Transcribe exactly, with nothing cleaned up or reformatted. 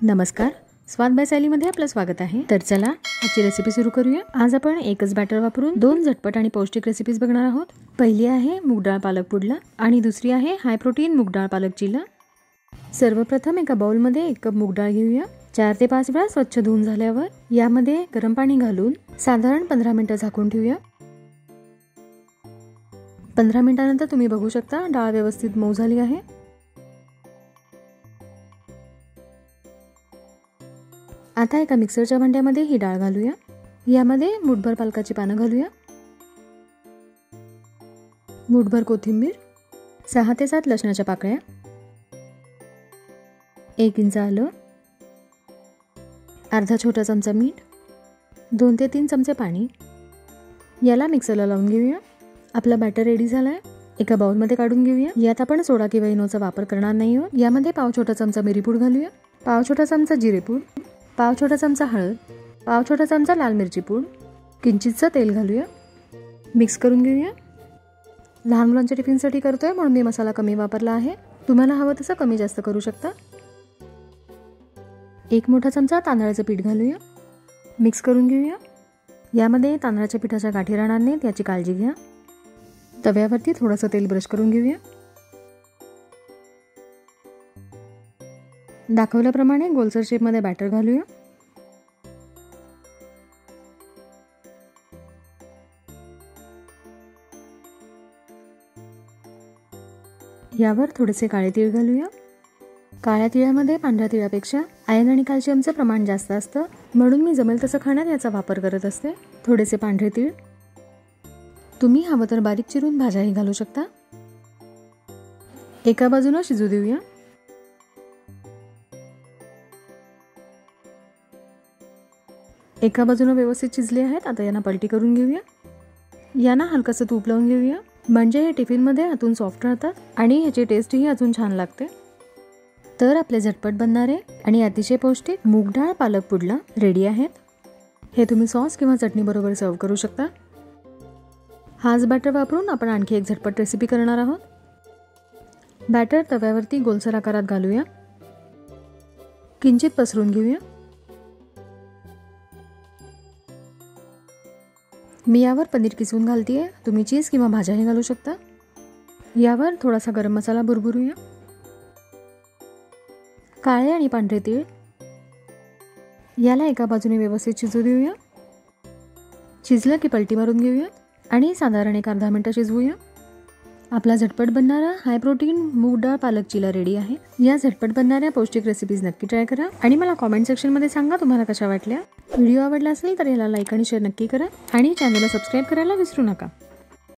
नमस्कार, स्वाद बाय सॅलीमध्ये आपलं स्वागत आहे। तर चला आजची रेसिपी सुरू करूया। आज आपण एकच बॅटर वापरून दोन झटपट आणि पौष्टिक रेसिपीज बघणार आहोत। पहिली आहे मूग डाळ पालक पुडला आणि दुसरी आहे हाय प्रोटीन मूग डाळ पालक चिला। सर्वप्रथम एका बाउल मध्ये एक कप मूग डाळ घेऊया। चार ते पाच वेळा स्वच्छ धुवून झाल्यावर यामध्ये गरम पाणी घालून साधारण पंधरा मिनिटे झाकून ठेवूया। पंधरा मिनिटांनंतर तुम्ही बघू शकता डाळ व्यवस्थित मऊ झाली आहे। आता एका मिक्सरच्या भांड्यामध्ये ही डाळ घालूया। यामध्ये मुठभर पालकाची पानं घालूया, मुठभर कोथिंबीर, सहा ते सात लसणाच्या पाकळ्या, एक इंच आलं, अर्धा छोटा चमचा मीठ, दोन ते तीन चमचे पाणी। याला मिक्सरला लावून घेऊया। आपला बॅटर रेडी झालाय। एका बाउल मध्ये काढून घेऊया। यात आपण सोडा किंवा इनोचा वापर करणार नाही आहोत। यामध्ये पाव छोटा चमचा मिरीपूड घालूया, पाव छोटा चमचा जिरेपूड, पाव छोटा चमचा हळद, पाव छोटा चमचा लाल मिरची पूड, किंचितचं तेल घालूया। मिक्स करून घेऊया। लहान मुलांच्या टिफिनसाठी करतोय म्हणून मी मसाला कमी वापरला आहे। तुम्हाला हवं तसं कमी जास्त करू शकता। एक मोठा चमचा तांदळाचं पीठ घालूया। मिक्स करून घेऊया। यामध्ये तांदळाच्या पिठाच्या गाठी राहणार नाहीत याची काळजी घ्या। तव्यावरती थोडंसं तेल ब्रश करून घेऊया। दाखवल्याप्रमाणे गोलसर शेप मध्ये बॅटर घालूया। यावर थोडेसे काळे तीळ घालूया। काळ्या तिळामध्ये पांढऱ्या तिळापेक्षा आयर्न आणि कॅल्शियमचे प्रमाण जास्त असतं, म्हणून मी जमेल तसं खाण्यात याचा वापर करत असते। थोडेसे पांढरे तीळ, तुम्ही हवं तर बारीक चिरून भाज्याही घालू शकता। एका बाजूने शिजू देऊया। एका बाजूने व्यवस्थित शिजले आहेत। आता यांना पलटी करून घेऊया। यांना हलकसं तूप लावून घेऊया, म्हणजे हे टिफिन मध्ये आतून सॉफ्ट राहतात आणि ह्याची टेस्ट ही अजून छान लागते। तर आपले झटपट बनणारे आणि अतिशय पौष्टिक मूग डाळ पालक पुडला रेडी आहेत। हे तुम्ही सॉस किंवा चटणी बरोबर सर्व करू शकता। हाच बॅटर वापरून आपण आणखी एक झटपट रेसिपी करणार आहोत। बॅटर तव्यावरती गोलसर आकारात घालूया, किंचित पसरून घेऊया। मी यावर पनीर किसून घालतीये, तुम्ही चीज किंवा भाज्याही घालू शकता। यावर थोडासा गरम मसाला भुरभुरूया। काळे आणि पांढरे तीळ, याला एका बाजूने व्यवस्थित शिजू देऊया। शिजलं की पलटी मारून घेऊया आणि साधारण एक अर्धा मिनिट शिजवूया। आपला झटपट बनणारा हाय प्रोटीन मूग डाळ पालक चिला रेडी आहे। या झटपट बनणाऱ्या पौष्टिक रेसिपीज नक्की ट्राय करा आणि मला कमेंट सेक्शन मध्ये सांगा तुम्हाला कशा वाटल्या। व्हिडिओ आवडला असेल तर याला लाईक आणि शेअर नक्की करा आणि चॅनलला सबस्क्राइब करायला विसरू नका।